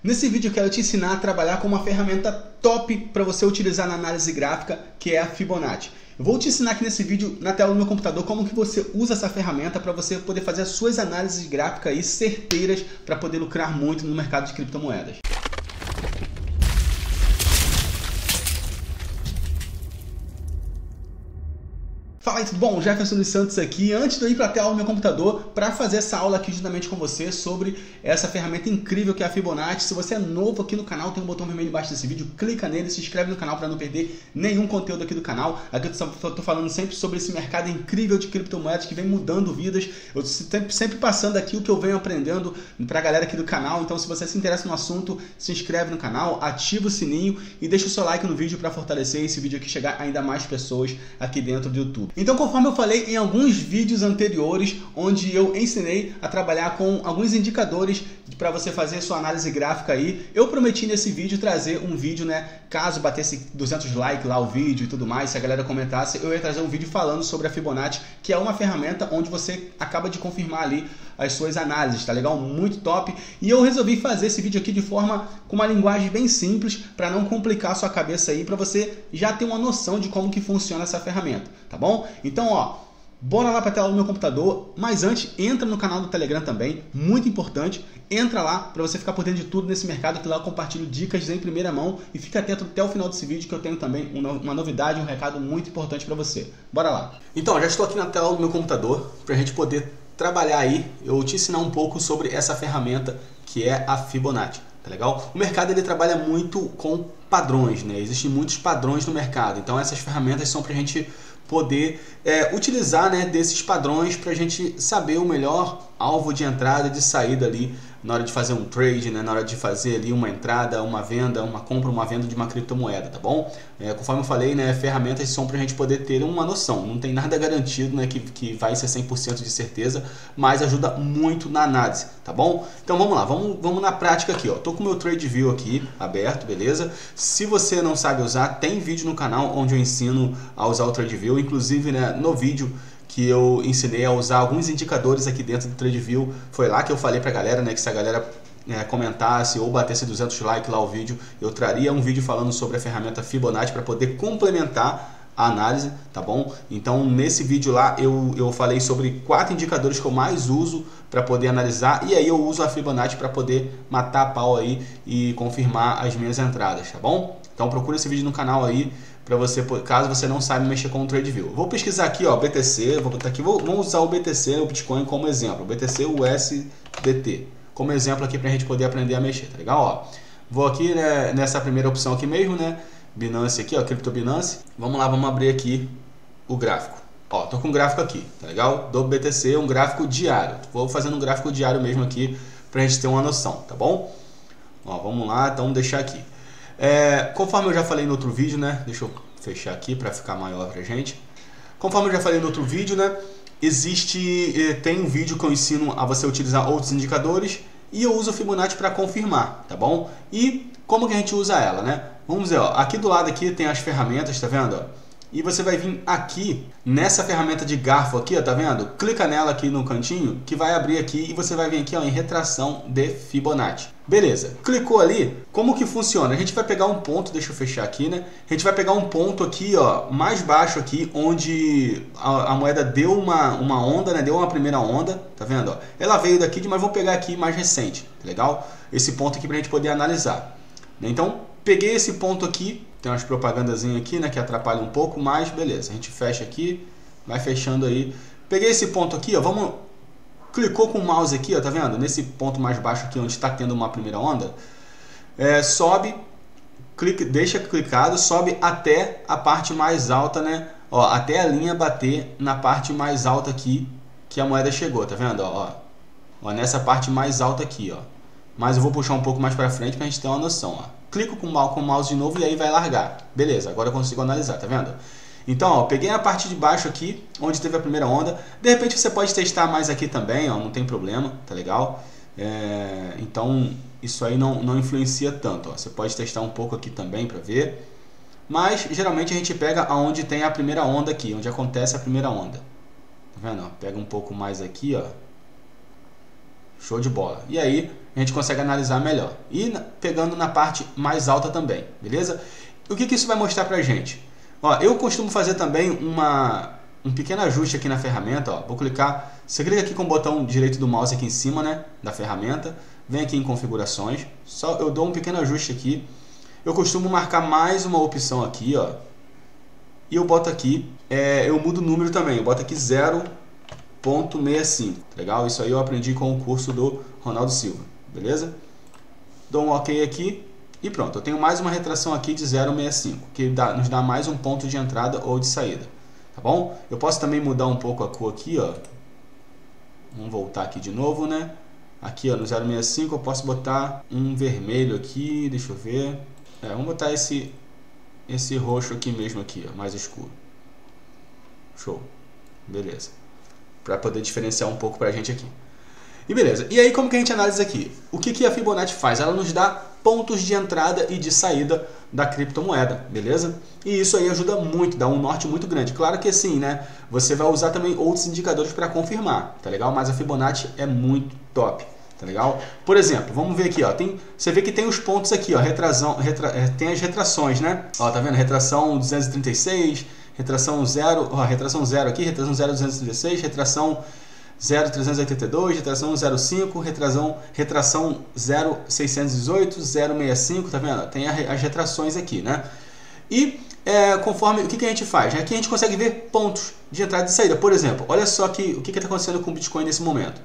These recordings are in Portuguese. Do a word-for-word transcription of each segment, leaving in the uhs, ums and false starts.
Nesse vídeo eu quero te ensinar a trabalhar com uma ferramenta top para você utilizar na análise gráfica, que é a Fibonacci. Eu vou te ensinar aqui nesse vídeo, na tela do meu computador, como que você usa essa ferramenta para você poder fazer as suas análises gráficas aí certeiras para poder lucrar muito no mercado de criptomoedas. Fala aí, tudo bom? Jefferson dos Santos aqui. Antes de eu ir para a tela do meu computador para fazer essa aula aqui juntamente com você sobre essa ferramenta incrível que é a Fibonacci. Se você é novo aqui no canal, tem um botão vermelho embaixo desse vídeo, clica nele, se inscreve no canal para não perder nenhum conteúdo aqui do canal. Aqui eu estou falando sempre sobre esse mercado incrível de criptomoedas que vem mudando vidas. Eu estou sempre passando aqui o que eu venho aprendendo para a galera aqui do canal. Então, se você se interessa no assunto, se inscreve no canal, ativa o sininho e deixa o seu like no vídeo para fortalecer esse vídeo aqui, chegar ainda mais pessoas aqui dentro do YouTube. Então, conforme eu falei em alguns vídeos anteriores, onde eu ensinei a trabalhar com alguns indicadores para você fazer sua análise gráfica aí, eu prometi nesse vídeo trazer um vídeo, né, caso batesse duzentos likes lá o vídeo e tudo mais, se a galera comentasse, eu ia trazer um vídeo falando sobre a Fibonacci, que é uma ferramenta onde você acaba de confirmar ali as suas análises, tá legal? Muito top. E eu resolvi fazer esse vídeo aqui de forma com uma linguagem bem simples, para não complicar a sua cabeça aí, para você já ter uma noção de como que funciona essa ferramenta, tá bom? Então, ó, bora lá para a tela do meu computador, mas antes, entra no canal do Telegram também, muito importante, entra lá para você ficar por dentro de tudo nesse mercado, que lá eu compartilho dicas em primeira mão, e fica atento até o final desse vídeo que eu tenho também uma novidade, um recado muito importante para você. Bora lá! Então, já estou aqui na tela do meu computador, para a gente poder trabalhar aí, eu te ensinar um pouco sobre essa ferramenta que é a Fibonacci. Tá legal? O mercado ele trabalha muito com padrões, né? Existem muitos padrões no mercado, então essas ferramentas são para a gente poder é, utilizar, né, desses padrões para a gente saber o melhor alvo de entrada e de saída ali na hora de fazer um trade, né, na hora de fazer ali uma entrada, uma venda, uma compra, uma venda de uma criptomoeda, tá bom? É, conforme eu falei, né, ferramentas são para a gente poder ter uma noção, não tem nada garantido, né, que, que vai ser cem por cento de certeza, mas ajuda muito na análise, tá bom? Então vamos lá, vamos, vamos na prática aqui, ó. Tô com o meu TradeView aqui aberto, beleza? Se você não sabe usar, tem vídeo no canal onde eu ensino a usar o TradeView, inclusive, né, no vídeo que eu ensinei a usar alguns indicadores aqui dentro do TradeView, foi lá que eu falei pra galera, né, que se a galera é, comentasse ou batesse duzentos likes lá o vídeo, eu traria um vídeo falando sobre a ferramenta Fibonacci para poder complementar a análise, tá bom? Então nesse vídeo lá eu, eu falei sobre quatro indicadores que eu mais uso para poder analisar, e aí eu uso a Fibonacci para poder matar a pau aí e confirmar as minhas entradas, tá bom? Então procura esse vídeo no canal aí, para você, caso você não saiba mexer com o TradeView. Vou pesquisar aqui, ó, B T C, vou botar aqui, vou, vamos usar o B T C, o Bitcoin como exemplo, o B T C U S D T, como exemplo aqui para a gente poder aprender a mexer, tá legal? Ó, vou aqui, né, nessa primeira opção aqui mesmo, né, Binance aqui, ó, Crypto Binance. Vamos lá, vamos abrir aqui o gráfico. Ó, tô com um gráfico aqui, tá legal? Do B T C, um gráfico diário. Vou fazendo um gráfico diário mesmo aqui pra gente ter uma noção, tá bom? Ó, vamos lá, então deixar aqui. É, conforme eu já falei no outro vídeo, né? Deixa eu fechar aqui para ficar maior pra gente. Conforme eu já falei no outro vídeo, né? Existe, tem um vídeo que eu ensino a você utilizar outros indicadores e eu uso o Fibonacci para confirmar, tá bom? E como que a gente usa ela, né? Vamos ver, ó, aqui do lado aqui tem as ferramentas, tá vendo? Ó? E você vai vir aqui nessa ferramenta de garfo aqui, ó, tá vendo? Clica nela aqui no cantinho que vai abrir aqui e você vai vir aqui, ó, em retração de Fibonacci. Beleza, clicou ali, como que funciona? A gente vai pegar um ponto, deixa eu fechar aqui, né? A gente vai pegar um ponto aqui, ó, mais baixo aqui, onde a, a moeda deu uma, uma onda, né? Deu uma primeira onda, tá vendo? Ó? Ela veio daqui, mas vou pegar aqui mais recente, tá legal? Esse ponto aqui pra gente poder analisar. Então, peguei esse ponto aqui, tem umas propagandazinhas aqui, né, que atrapalham um pouco, mas beleza, a gente fecha aqui, vai fechando aí. Peguei esse ponto aqui, ó, vamos... Clicou com o mouse aqui, ó, tá vendo? Nesse ponto mais baixo aqui, onde está tendo uma primeira onda, é, sobe, clica, deixa clicado, sobe até a parte mais alta, né? Ó, até a linha bater na parte mais alta aqui que a moeda chegou, tá vendo? Ó, ó, nessa parte mais alta aqui, ó. Mas eu vou puxar um pouco mais para frente pra gente ter uma noção, ó. Clico com o mouse de novo e aí vai largar. Beleza, agora eu consigo analisar, tá vendo? Então, ó, peguei a parte de baixo aqui, onde teve a primeira onda. De repente você pode testar mais aqui também, ó, não tem problema, tá legal? É, então, isso aí não, não influencia tanto, ó. Você pode testar um pouco aqui também para ver. Mas, geralmente a gente pega aonde tem a primeira onda aqui, onde acontece a primeira onda. Tá vendo? Ó, pega um pouco mais aqui, ó. Show de bola. E aí, a gente consegue analisar melhor. E pegando na parte mais alta também, beleza? O que, que isso vai mostrar pra gente? Ó, eu costumo fazer também uma, um pequeno ajuste aqui na ferramenta. Ó. Vou clicar, você clica aqui com o botão direito do mouse aqui em cima, né, da ferramenta, vem aqui em configurações, só eu dou um pequeno ajuste aqui. Eu costumo marcar mais uma opção aqui, ó, e eu boto aqui, é, eu mudo o número também, eu boto aqui zero ponto sessenta e cinco, legal? Isso aí eu aprendi com o curso do Ronaldo Silva, beleza? Dou um OK aqui e pronto, eu tenho mais uma retração aqui de zero vírgula sessenta e cinco, que dá, nos dá mais um ponto de entrada ou de saída, tá bom? Eu posso também mudar um pouco a cor aqui, ó. Vamos voltar aqui de novo, né? Aqui, ó, no zero vírgula sessenta e cinco eu posso botar um vermelho aqui, deixa eu ver. É, vamos botar esse esse roxo aqui mesmo aqui, ó, mais escuro. Show. Beleza. Para poder diferenciar um pouco pra gente aqui. E beleza. E aí como que a gente analisa aqui? O que, que a Fibonacci faz? Ela nos dá pontos de entrada e de saída da criptomoeda, beleza? E isso aí ajuda muito, dá um norte muito grande. Claro que sim, né? Você vai usar também outros indicadores para confirmar, tá legal? Mas a Fibonacci é muito top, tá legal? Por exemplo, vamos ver aqui, ó. Tem, você vê que tem os pontos aqui, ó. Retrasão, retra, tem as retrações, né? Ó, tá vendo? Retração duzentos e trinta e seis, retração zero, ó, retração zero aqui, retração zero duzentos e trinta e seis, retração zero trezentos e oitenta e dois, retração zero cinco, retração, retração zero seiscentos e dezoito, zero sessenta e cinco, tá vendo? Tem as retrações aqui, né? E é, conforme, o que, que a gente faz? Aqui a gente consegue ver pontos de entrada e de saída. Por exemplo, olha só que, o que está acontecendo com o Bitcoin nesse momento.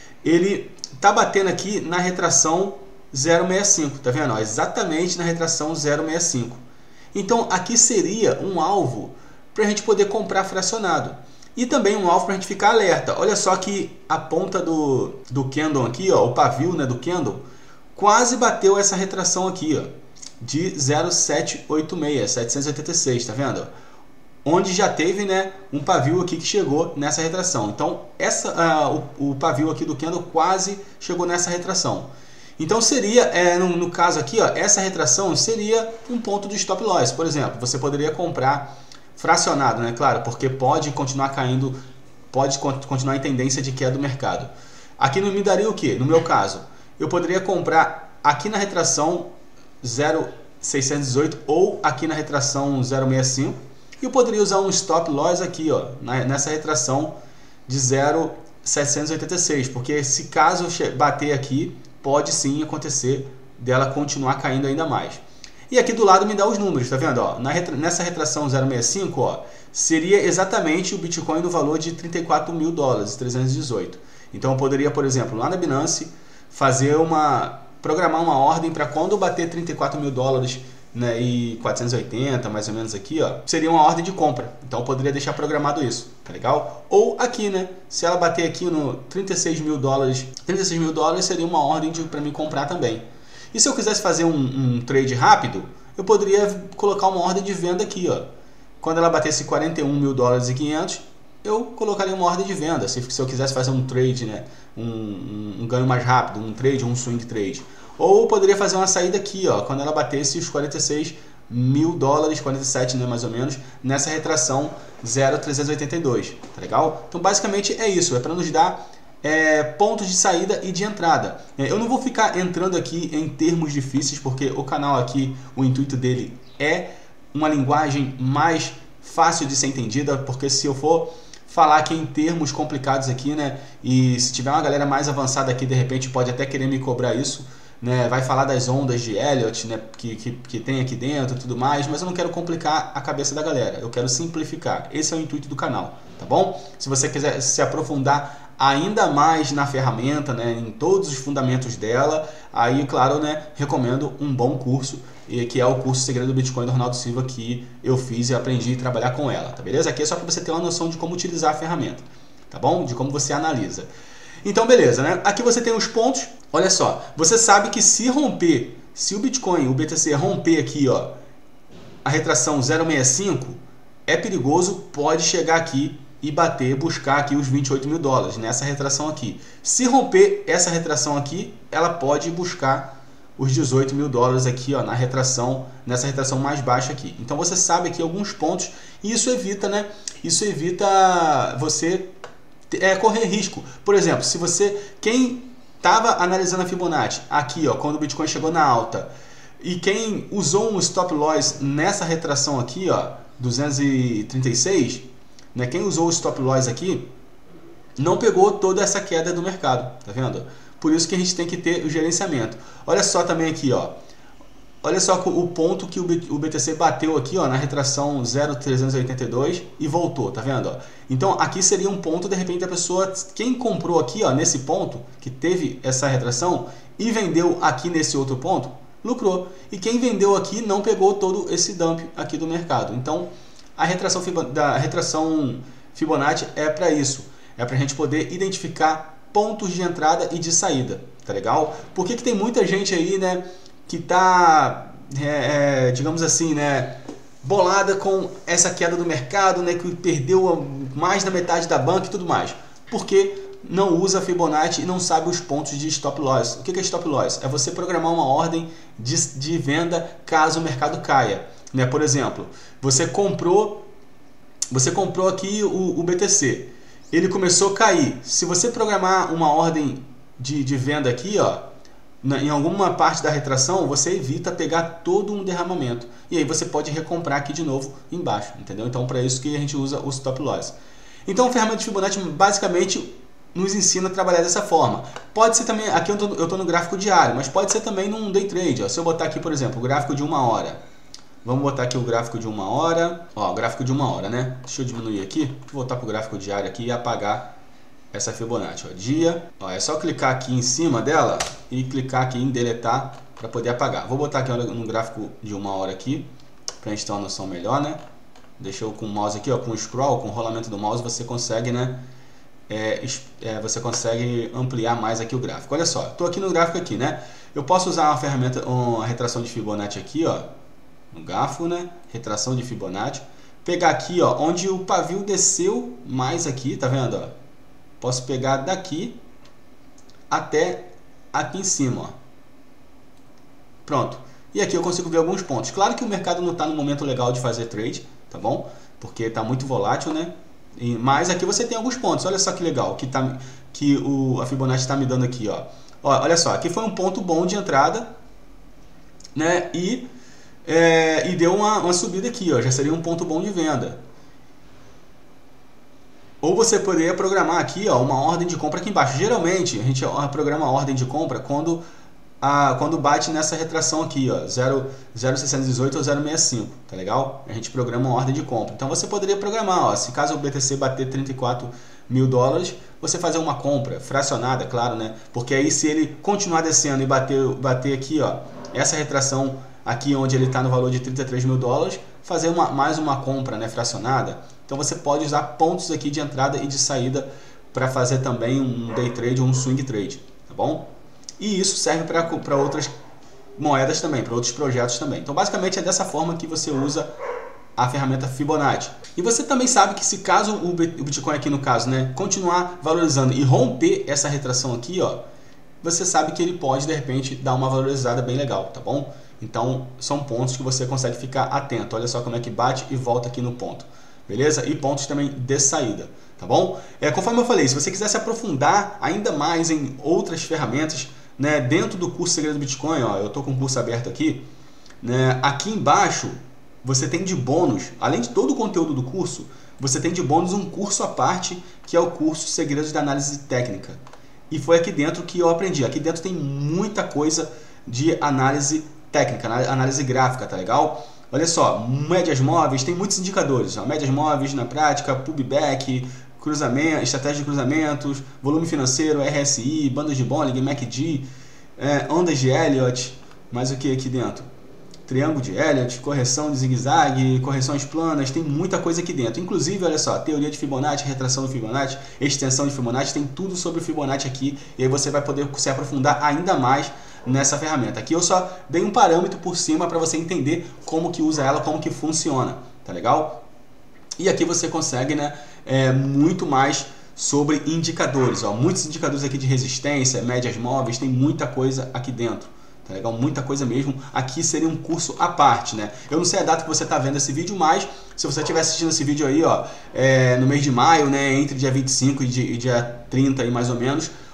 Ele está batendo aqui na retração zero sessenta e cinco, tá vendo? Ó, exatamente na retração zero sessenta e cinco. Então aqui seria um alvo para a gente poder comprar fracionado. E também um alvo para a gente ficar alerta. Olha só que a ponta do, do candle aqui, ó, o pavio, né, do candle, quase bateu essa retração aqui, ó, de zero sete oito seis, setecentos e oitenta e seis, tá vendo? Onde já teve, né, um pavio aqui que chegou nessa retração. Então, essa, uh, o, o pavio aqui do candle quase chegou nessa retração. Então, seria, é, no, no caso aqui, ó, essa retração seria um ponto de stop loss. Por exemplo, você poderia comprar fracionado, né? Claro, porque pode continuar caindo, pode continuar em tendência de queda do mercado. Aqui não me daria o que? No meu caso, eu poderia comprar aqui na retração zero seiscentos e dezoito ou aqui na retração zero sessenta e cinco e eu poderia usar um stop loss aqui, ó, nessa retração de zero setecentos e oitenta e seis, porque se caso bater aqui, pode sim acontecer dela continuar caindo ainda mais. E aqui do lado me dá os números, tá vendo? Ó, na retra... Nessa retração zero sessenta e cinco, ó, seria exatamente o Bitcoin no valor de trinta e quatro mil dólares, trezentos e dezoito. Então eu poderia, por exemplo, lá na Binance, fazer uma... programar uma ordem para quando bater trinta e quatro mil dólares, né, e quatrocentos e oitenta, mais ou menos aqui, ó, seria uma ordem de compra. Então eu poderia deixar programado isso, tá legal? Ou aqui, né, se ela bater aqui no trinta e seis mil dólares, trinta e seis mil dólares seria uma ordem para mim comprar também. E se eu quisesse fazer um, um trade rápido, eu poderia colocar uma ordem de venda aqui, ó. Quando ela batesse quarenta e um mil dólares e quinhentos, eu colocaria uma ordem de venda. Se, se eu quisesse fazer um trade, né, um, um, um ganho mais rápido, um trade, um swing trade. Ou eu poderia fazer uma saída aqui, ó, quando ela batesse os quarenta e seis mil dólares, quarenta e sete, né, mais ou menos, nessa retração zero trezentos e oitenta e dois, tá legal? Então basicamente é isso, é para nos dar É, pontos de saída e de entrada. É, eu não vou ficar entrando aqui em termos difíceis, porque o canal aqui, o intuito dele é uma linguagem mais fácil de ser entendida, porque se eu for falar aqui em termos complicados aqui, né, e se tiver uma galera mais avançada aqui, de repente pode até querer me cobrar isso, né, vai falar das ondas de Elliott, né, que, que, que tem aqui dentro e tudo mais, mas eu não quero complicar a cabeça da galera, eu quero simplificar. Esse é o intuito do canal, tá bom? Se você quiser se aprofundar ainda mais na ferramenta, né, em todos os fundamentos dela, aí, claro, né, recomendo um bom curso, que é o curso Segredo do Bitcoin do Ronaldo Silva, que eu fiz e aprendi a trabalhar com ela, tá beleza? Aqui é só para você ter uma noção de como utilizar a ferramenta, tá bom? De como você analisa. Então, beleza, né? Aqui você tem os pontos. Olha só, você sabe que se romper, se o Bitcoin, o B T C romper aqui, ó, a retração zero sessenta e cinco, é perigoso, pode chegar aqui e bater, buscar aqui os vinte e oito mil dólares, nessa retração aqui. Se romper essa retração aqui, ela pode buscar os dezoito mil dólares aqui, ó, na retração, nessa retração mais baixa aqui. Então você sabe aqui alguns pontos, e isso evita, né? Isso evita você é, correr risco. Por exemplo, se você, quem estava analisando a Fibonacci aqui, ó, quando o Bitcoin chegou na alta, e quem usou um stop loss nessa retração aqui, ó, duzentos e trinta e seis, né, quem usou o stop loss aqui, não pegou toda essa queda do mercado, tá vendo? Por isso que a gente tem que ter o gerenciamento. Olha só também aqui, ó. Olha só o ponto que o B T C bateu aqui, ó, na retração zero vírgula trezentos e oitenta e dois e voltou, tá vendo? Ó? Então aqui seria um ponto, de repente a pessoa, quem comprou aqui, ó, nesse ponto, que teve essa retração e vendeu aqui nesse outro ponto, lucrou. E quem vendeu aqui não pegou todo esse dump aqui do mercado. Então a retração, da retração Fibonacci é para isso. É para a gente poder identificar pontos de entrada e de saída, tá legal? Por que que tem muita gente aí, né, que tá, é, é, digamos assim, né, bolada com essa queda do mercado, né, que perdeu mais da metade da banca e tudo mais? Porque não usa Fibonacci e não sabe os pontos de stop loss. O que é stop loss? É você programar uma ordem de, de venda caso o mercado caia, né? Por exemplo, você comprou, você comprou aqui o, o B T C, ele começou a cair. Se você programar uma ordem de, de venda aqui, ó, na, em alguma parte da retração, você evita pegar todo um derramamento. E aí você pode recomprar aqui de novo embaixo, entendeu? Então, para isso que a gente usa o stop loss. Então, a ferramenta de Fibonacci basicamente nos ensina a trabalhar dessa forma. Pode ser também, aqui eu tô, eu tô no gráfico diário, mas pode ser também num day trade. Ó. Se eu botar aqui, por exemplo, o gráfico de uma hora. Vamos botar aqui o gráfico de uma hora. Ó, o gráfico de uma hora, né? Deixa eu diminuir aqui. Vou voltar para o gráfico diário aqui e apagar essa Fibonacci. Ó, dia. Ó, é só clicar aqui em cima dela e clicar aqui em deletar para poder apagar. Vou botar aqui no gráfico de uma hora aqui para a gente ter uma noção melhor, né? Deixa eu com o mouse aqui, ó, com o scroll, com o rolamento do mouse, você consegue, né? É, é, você consegue ampliar mais aqui o gráfico. Olha só, estou aqui no gráfico aqui, né? Eu posso usar uma ferramenta, uma retração de Fibonacci aqui, ó. No grafo, né? Retração de Fibonacci. Pegar aqui, ó, onde o pavio desceu mais aqui, tá vendo? Ó? Posso pegar daqui até aqui em cima, ó. Pronto. E aqui eu consigo ver alguns pontos. Claro que o mercado não está no momento legal de fazer trade, tá bom? Porque está muito volátil, né? E, mas aqui você tem alguns pontos. Olha só que legal que, tá, que o, a Fibonacci está me dando aqui, ó. Ó. Olha só, aqui foi um ponto bom de entrada, né? E É, e deu uma, uma subida aqui, ó, já seria um ponto bom de venda. Ou você poderia programar aqui, ó, uma ordem de compra aqui embaixo. Geralmente a gente programa a ordem de compra quando, a, quando bate nessa retração aqui, ó, zero vírgula seiscentos e dezoito ou zero vírgula sessenta e cinco, tá legal? A gente programa uma ordem de compra. Então você poderia programar, ó, se caso o B T C bater trinta e quatro mil dólares, você fazer uma compra fracionada, claro, né? Porque aí se ele continuar descendo e bater, bater aqui, ó, essa retração aqui onde ele está no valor de trinta e três mil dólares, fazer uma, mais uma compra, né, fracionada. Então você pode usar pontos aqui de entrada e de saída para fazer também um day trade ou um swing trade, tá bom? E isso serve para outras moedas também, para outros projetos também. Então basicamente é dessa forma que você usa a ferramenta Fibonacci. E você também sabe que se caso o Bitcoin aqui no caso, né, continuar valorizando e romper essa retração aqui, ó, você sabe que ele pode de repente dar uma valorizada bem legal, tá bom? Então, são pontos que você consegue ficar atento. Olha só como é que bate e volta aqui no ponto. Beleza? E pontos também de saída. Tá bom? É, conforme eu falei, se você quiser se aprofundar ainda mais em outras ferramentas, né, dentro do curso Segredo do Bitcoin, ó, eu estou com o curso aberto aqui. Né, aqui embaixo, você tem de bônus, além de todo o conteúdo do curso, você tem de bônus um curso à parte, que é o curso Segredos da Análise Técnica. E foi aqui dentro que eu aprendi. Aqui dentro tem muita coisa de análise técnica, análise gráfica, tá legal? Olha só, médias móveis, tem muitos indicadores, ó, médias móveis na prática, pullback, cruzamento, estratégia de cruzamentos, volume financeiro, R S I, bandas de Bollinger, M A C D, é, ondas de Elliott, mais o que aqui dentro? Triângulo de Elliott, correção de zigue-zague, correções planas, tem muita coisa aqui dentro. Inclusive, olha só, teoria de Fibonacci, retração do Fibonacci, extensão de Fibonacci, tem tudo sobre o Fibonacci aqui, e aí você vai poder se aprofundar ainda mais nessa ferramenta. Aqui eu só dei um parâmetro por cima para você entender como que usa ela, como que funciona, tá legal? E aqui você consegue, né, é, muito mais sobre indicadores, ó, muitos indicadores aqui de resistência, médias móveis, tem muita coisa aqui dentro, tá legal? Muita coisa mesmo. Aqui seria um curso à parte, né? Eu não sei a data que você está vendo esse vídeo, mas se você estiver assistindo esse vídeo aí, ó, é, no mês de maio, né, entre dia vinte e cinco e dia trinta aí mais ou menos,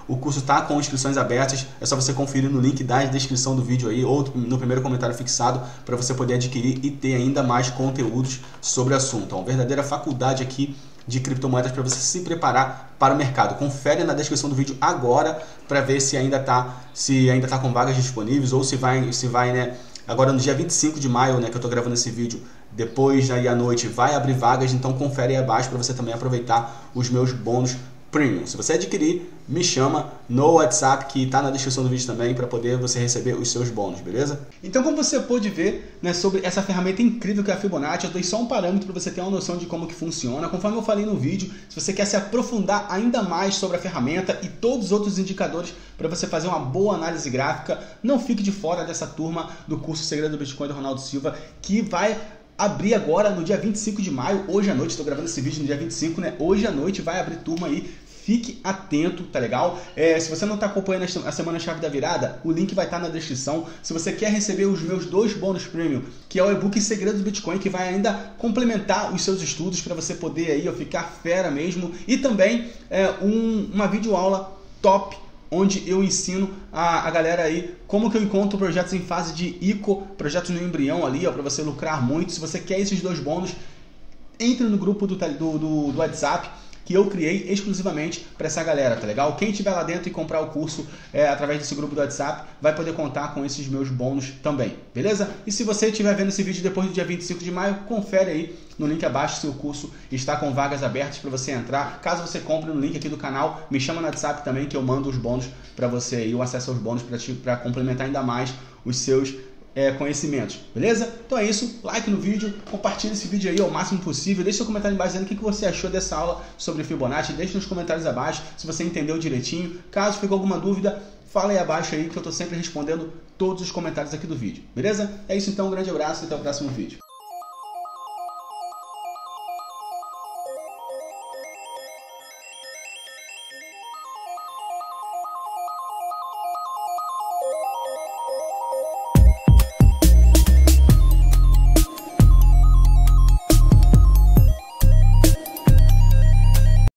o curso está com inscrições abertas, é só você conferir no link da descrição do vídeo aí, ou no primeiro comentário fixado, para você poder adquirir e ter ainda mais conteúdos sobre o assunto. É uma verdadeira faculdade aqui de criptomoedas para você se preparar para o mercado. Confere na descrição do vídeo agora para ver se ainda está se ainda tá com vagas disponíveis, ou se vai, se vai, né, agora no dia vinte e cinco de maio, né, que eu estou gravando esse vídeo, depois aí à noite vai abrir vagas, então confere aí abaixo para você também aproveitar os meus bônus Premium. Se você adquirir, me chama no WhatsApp que está na descrição do vídeo também para poder você receber os seus bônus, beleza? Então, como você pôde ver, né, sobre essa ferramenta incrível que é a Fibonacci, eu dei só um parâmetro para você ter uma noção de como que funciona. Conforme eu falei no vídeo, se você quer se aprofundar ainda mais sobre a ferramenta e todos os outros indicadores para você fazer uma boa análise gráfica, não fique de fora dessa turma do curso Segredo do Bitcoin do Ronaldo Silva, que vai abrir agora no dia vinte e cinco de maio, hoje à noite. Estou gravando esse vídeo no dia vinte e cinco, né? Hoje à noite vai abrir turma aí. Fique atento, tá legal? É, se você não está acompanhando a Semana-Chave da Virada, o link vai estar na descrição. Se você quer receber os meus dois bônus premium, que é o e-book Segredo do Bitcoin, que vai ainda complementar os seus estudos para você poder aí ó, ficar fera mesmo. E também é, um, uma videoaula top, onde eu ensino a, a galera aí como que eu encontro projetos em fase de I C O, projetos no embrião ali, ó, para você lucrar muito. Se você quer esses dois bônus, entre no grupo do, do, do, do WhatsApp, que eu criei exclusivamente para essa galera, tá legal? Quem estiver lá dentro e comprar o curso é, através desse grupo do WhatsApp vai poder contar com esses meus bônus também, beleza? E se você estiver vendo esse vídeo depois do dia vinte e cinco de maio, confere aí no link abaixo se o curso está com vagas abertas para você entrar. Caso você compre no link aqui do canal, me chama no WhatsApp também que eu mando os bônus para você e o acesso aos bônus para complementar ainda mais os seus É, conhecimentos, beleza? Então é isso, like no vídeo, compartilha esse vídeo aí ao máximo possível, deixa seu comentário embaixo dizendo o que você achou dessa aula sobre Fibonacci, deixa nos comentários abaixo se você entendeu direitinho. Caso ficou alguma dúvida, fala aí abaixo aí que eu tô sempre respondendo todos os comentários aqui do vídeo, beleza? É isso então, um grande abraço e até o próximo vídeo.